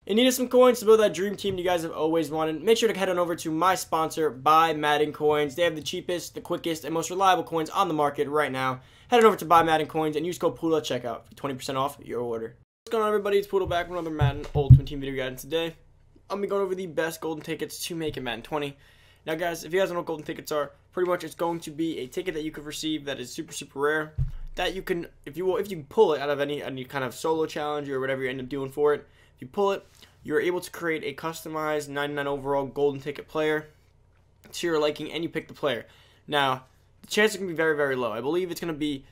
You needed some coins to build that dream team you guys have always wanted. Make sure to head on over to my sponsor, Buy Madden Coins. They have the cheapest, the quickest, and most reliable coins on the market right now. Head on over to Buy Madden Coins and use code Poodle at checkout for 20% off your order. What's going on, everybody? It's Poodle back with another Madden Ultimate Team video guide, and today I'm going to be going over the best golden tickets to make in Madden 20. Now, guys, if you guys don't know what golden tickets are, pretty much it's going to be a ticket that you could receive that is super, super rare. That you can, if you pull it out of any kind of solo challenge or whatever you end up doing for it, if you pull it, you're able to create a customized 99 overall golden ticket player to your liking, and you pick the player. Now, the chances can be very, very low. I believe it's going to be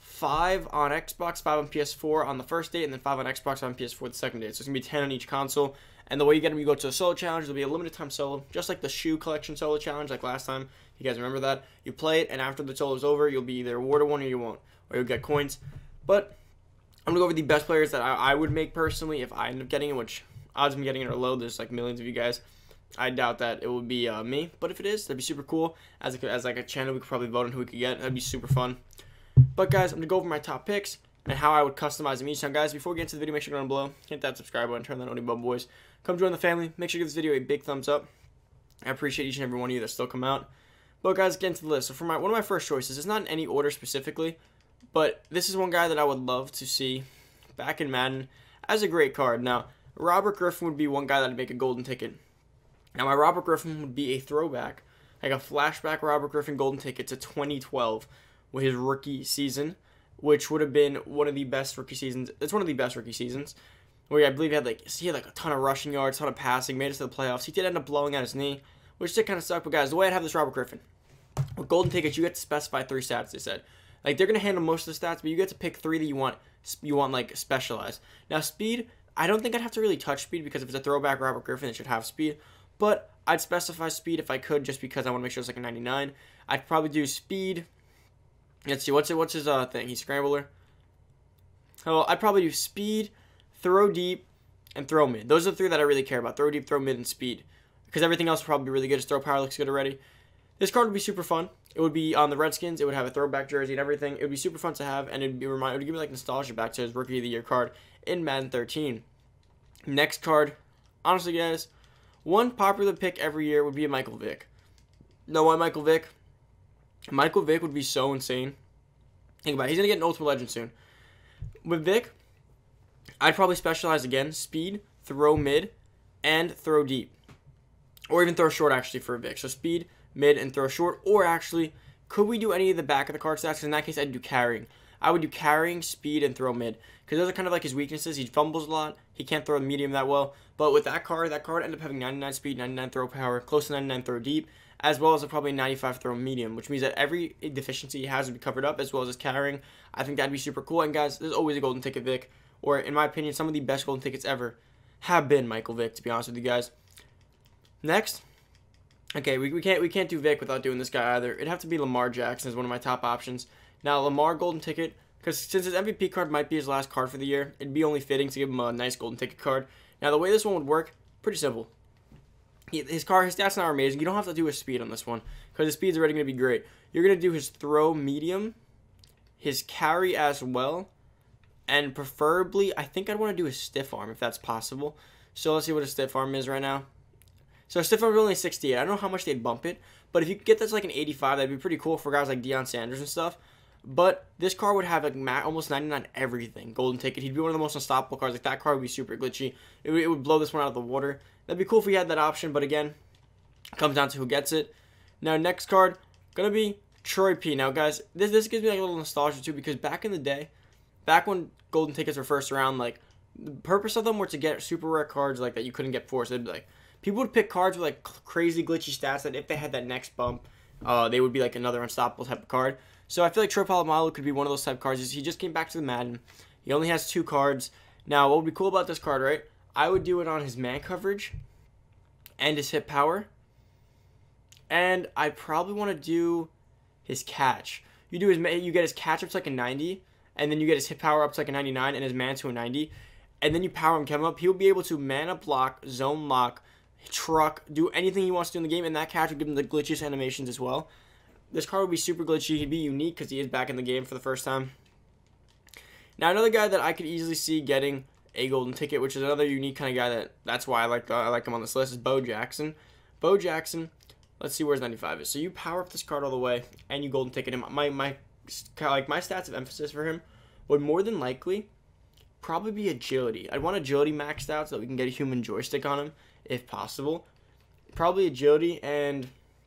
5 on Xbox, 5 on PS4 on the first date, and then 5 on Xbox, 5 on PS4 the second date. So it's going to be 10 on each console. And the way you get them, you go to a solo challenge. There'll be a limited time solo, just like the shoe collection solo challenge, like last time. You guys remember that? You play it, and after the solo is over, you'll be either awarded one or you won't, or you'll get coins. But I'm going to go over the best players that I would make personally if I end up getting it, which odds of me getting it are low. There's like millions of you guys. I doubt that it would be me, but if it is, that'd be super cool. As like a channel, we could probably vote on who we could get. That'd be super fun. But guys, I'm going to go over my top picks and how I would customize them each time. Guys, before we get into the video, make sure to go down below, hit that subscribe button, turn that on, bubble boys. Come join the family. Make sure to give this video a big thumbs up. I appreciate each and every one of you that still come out. But guys, get into the list. So for one of my first choices, it's not in any order specifically, but this is one guy that I would love to see back in Madden as a great card. Now, Robert Griffin would be one guy that would make a golden ticket. Now, my Robert Griffin would be a throwback, like a flashback Robert Griffin golden ticket to 2012 with his rookie season, which would have been one of the best rookie seasons. It's one of the best rookie seasons, where I believe he had like a ton of rushing yards, a ton of passing, made it to the playoffs. He did end up blowing out his knee, which did kind of suck. But guys, the way I have this Robert Griffin, with golden tickets, you get to specify 3 stats. They said, like, they're gonna handle most of the stats, but you get to pick 3 that you want like specialized. Now, speed, I don't think I'd have to really touch speed, because if it's a throwback Robert Griffin, it should have speed. But I'd specify speed if I could, just because I want to make sure it's like a 99. I'd probably do speed. Let's see, what's his thing? He's scrambler. Oh, I'd probably do speed, throw deep, and throw mid. Those are the 3 that I really care about: throw deep, throw mid, and speed. Because everything else would probably be really good. His throw power looks good already. This card would be super fun. It would be on the Redskins. It would have a throwback jersey and everything. It would be super fun to have, and it would give me like nostalgia back to his Rookie of the Year card in Madden 13. Next card, honestly, guys, one popular pick every year would be a Michael Vick. Know why Michael Vick? Michael Vick would be so insane. Think about it. He's going to get an Ultimate Legend soon. With Vick, I'd probably specialize again: speed, throw mid, and throw deep. Or even throw short, actually, for Vick. So speed, mid, and throw short. Or actually, could we do any of the back of the card stats? Because in that case, I'd do carrying. I would do carrying, speed, and throw mid, because those are kind of like his weaknesses. He fumbles a lot. He can't throw the medium that well. But with that card ended up having 99 speed, 99 throw power, close to 99 throw deep, as well as probably 95 throw medium, which means that every deficiency he has would be covered up, as well as his carrying. I think that'd be super cool. And guys, there's always a golden ticket Vic, or in my opinion, some of the best golden tickets ever have been Michael Vick, to be honest with you guys. Next, okay, we can't do Vic without doing this guy either. It'd have to be Lamar Jackson as one of my top options. Now, Lamar golden ticket, because since his MVP card might be his last card for the year, it'd be only fitting to give him a nice golden ticket card. Now, the way this one would work, pretty simple. His stats now are amazing. You don't have to do his speed on this one, because his speed's already going to be great. You're going to do his throw medium, his carry as well, and preferably, I think I'd want to do his stiff arm if that's possible. So let's see what his stiff arm is right now. So stiff arm is only 68. I don't know how much they'd bump it, but if you could get this like an 85, that'd be pretty cool for guys like Deion Sanders and stuff. But this card would have like almost 99 everything. Golden ticket. He'd be one of the most unstoppable cards. Like, that card would be super glitchy. It would blow this one out of the water. That'd be cool if we had that option, but again, it comes down to who gets it. Now, next card, gonna be Troy P. Now, guys, this gives me like a little nostalgia too, because back in the day, back when golden tickets were first around, like, the purpose of them were to get super rare cards like that you couldn't get forced. They'd be like, people would pick cards with like crazy glitchy stats that if they had that next bump, they would be like another unstoppable type of card. So I feel like Troy Polamalu could be one of those type of cards. He just came back to the Madden. He only has 2 cards. Now, what would be cool about this card, right? I would do it on his man coverage and his hit power. And I probably want to do his catch. You get his catch up to like a 90, and then you get his hit power up to like a 99, and his man to a 90. And then you power him up. He'll be able to man up block, zone lock, truck, do anything he wants to do in the game, and that catch would give him the glitchiest animations as well. This card would be super glitchy. He'd be unique because he is back in the game for the first time. Now, another guy that I could easily see getting a golden ticket, which is another unique kind of guy that's why I like him on this list, is Bo Jackson. Bo Jackson, let's see where his 95 is. So you power up this card all the way, and you golden ticket him. My stats of emphasis for him would more than likely probably be agility. I'd want agility maxed out so that we can get a human joystick on him, if possible. Probably agility, and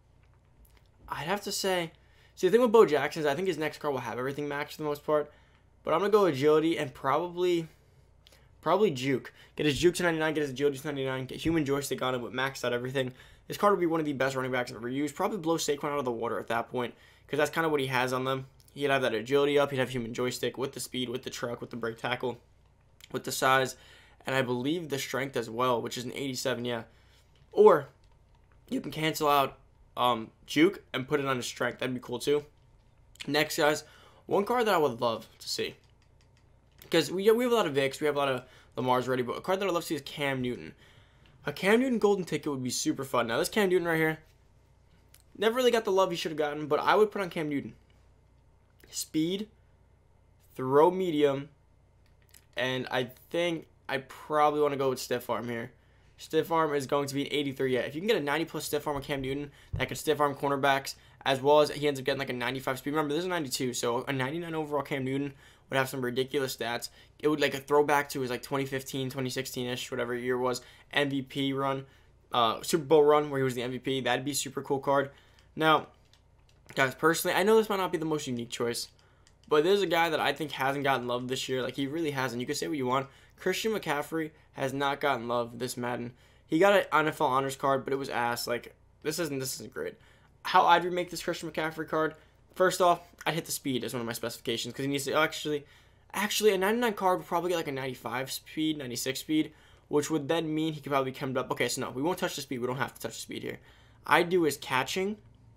I'd have to say, see, the thing with Bo Jackson is I think his next card will have everything maxed for the most part, but I'm going to go agility and probably juke. Get his juke to 99, get his agility to 99, get human joystick on him with maxed out everything. This card would be one of the best running backs I've ever used. Probably blow Saquon out of the water at that point, because that's kind of what he has on them. He'd have that agility up, he'd have human joystick with the speed, with the truck, with the break tackle, with the size, and I believe the strength as well, which is an 87, yeah. Or you can cancel out juke and put it on his strength. That'd be cool too. Next, guys, one card that I would love to see, because we have a lot of Vicks, we have a lot of Lamar's already, but a card that I'd love to see is Cam Newton. A Cam Newton golden ticket would be super fun. Now, this Cam Newton right here, never really got the love he should have gotten, but I would put on Cam Newton. Speed, throw medium, and I think I probably want to go with stiff arm here. Stiff arm is going to be an 83. Yeah, if you can get a 90 plus stiff arm on Cam Newton, that can stiff arm cornerbacks, as well as he ends up getting like a 95 speed. Remember, this is a 92, so a 99 overall Cam Newton would have some ridiculous stats. It would like a throwback to his like 2015, 2016-ish, whatever year it was, MVP run, Super Bowl run where he was the MVP. That'd be a super cool card. Now, guys, personally, I know this might not be the most unique choice, but there's a guy that I think hasn't gotten love this year. Like, he really hasn't. You can say what you want. Christian McCaffrey has not gotten love this Madden. He got an NFL honors card, but it was ass. Like, this isn't great. How I'd remake this Christian McCaffrey card, first off, I'd hit the speed as one of my specifications, because he needs to actually a 99 card would probably get like a 95 speed, 96 speed, which would then mean he could probably come up. Okay, so no, we won't touch the speed. We don't have to touch the speed here. I'd do his catching.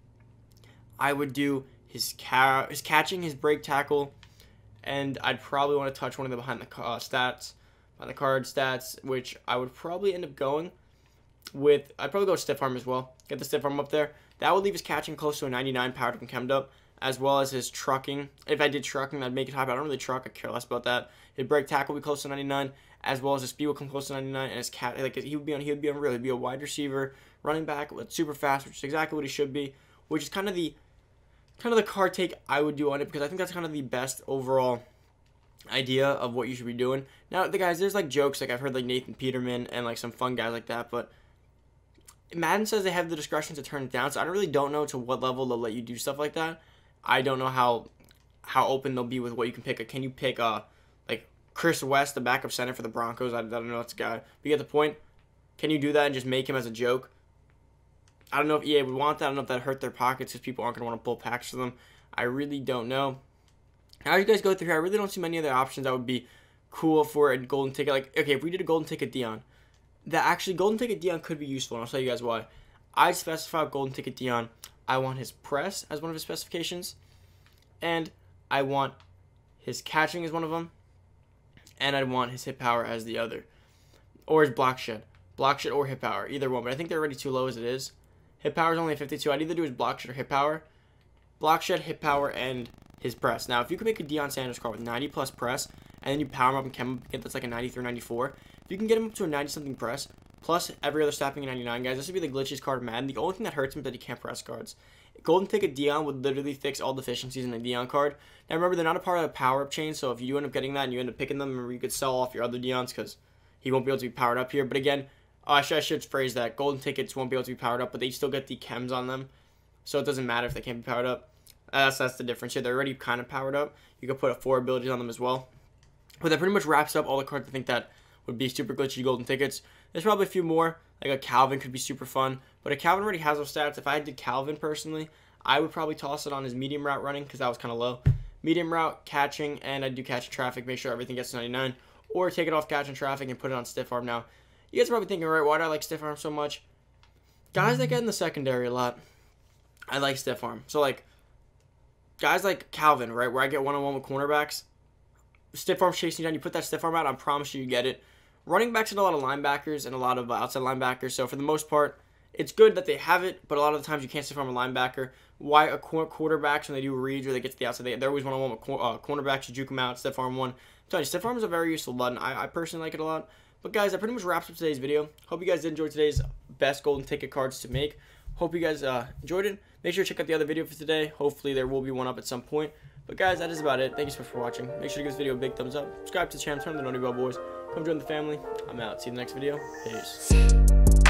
I would do his catching, his break tackle, and I'd probably want to touch one of the behind the card stats, which I would probably end up going with. I'd probably go stiff arm as well. Get the stiff arm up there. That would leave his catching close to a 99 powered up and chemmed up, as well as his trucking. If I did trucking, I'd make it high, but I don't really truck. I care less about that. His break tackle would be close to 99, as well as his speed would come close to 99, and his he would be unreal. He'd be a wide receiver, running back, super fast, which is exactly what he should be. Which is kind of the card take I would do on it, because I think that's kind of the best overall idea of what you should be doing. Now, there's like jokes, like I've heard like Nathan Peterman and like some fun guys like that, but Madden says they have the discretion to turn it down, so I don't know to what level they'll let you do stuff like that. I don't know how open they'll be with what you can pick. Can you pick like Chris West, the backup center for the Broncos? I don't know, that's a guy. But you get the point. Can you do that and just make him as a joke? I don't know if EA would want that. I don't know if that hurt their pockets, because people aren't going to want to pull packs for them. I really don't know. As you guys go through here, I really don't see many other options that would be cool for a golden ticket. Like, okay, if we did a golden ticket Dion, golden ticket Dion could be useful, and I'll tell you guys why. I'd specify golden ticket Dion. I want his press as one of his specifications, and I want his catching as one of them, and I'd want his hit power as the other, or his block shed or hit power, either one. But I think they're already too low as it is. Hit power is only a 52. I'd either do his block shed or hit power, hit power, and his press. Now, if you could make a Deion Sanders card with 90 plus press, and then you power him up and chem him, get that's like a 93 or 94. If you can get him up to a 90 something press, plus every other stat being a 99, guys, this would be the glitchiest card of Madden. The only thing that hurts him is that he can't press cards. Golden ticket Dion would literally fix all deficiencies in the Dion card. Now remember, they're not a part of the power up chain, so if you end up getting that and you end up picking them, remember, you could sell off your other Dions because he won't be able to be powered up here. But again, I should phrase that. Golden tickets won't be able to be powered up, but they still get the chems on them, so it doesn't matter if they can't be powered up. That's the difference here. They're already kind of powered up. You could put a 4 abilities on them as well. But that pretty much wraps up all the cards I think that would be super glitchy golden tickets. There's probably a few more. Like a Calvin could be super fun. But a Calvin already has those stats. If I did Calvin personally, I would probably toss it on his medium route running because that was kind of low. Medium route, catching, and I'd do catch and traffic. Make sure everything gets to 99. Or take it off catch and traffic and put it on stiff arm. Now, you guys are probably thinking, right, why do I like stiff arm so much? Guys that get in the secondary a lot, I like stiff arm. So, like, guys like Calvin, right, where I get one-on-one with cornerbacks, stiff arm chasing you down, you put that stiff arm out, I promise you get it. Running backs and a lot of linebackers and a lot of outside linebackers, so for the most part, it's good that they have it, but a lot of the times you can't stiff arm a linebacker. Why quarterbacks, when they do reads or they get to the outside, they're always one-on-one with cornerbacks, you juke them out, stiff arm one. telling you, stiff arm is a very useful button. I personally like it a lot. But guys, that pretty much wraps up today's video. Hope you guys did enjoy today's best golden ticket cards to make. Hope you guys enjoyed it. Make sure to check out the other video for today. Hopefully there will be one up at some point. But guys, that is about it. Thank you so much for watching. Make sure to give this video a big thumbs up. Subscribe to the channel, turn on the notification bell, boys. Come join the family. I'm out. See you in the next video. Peace.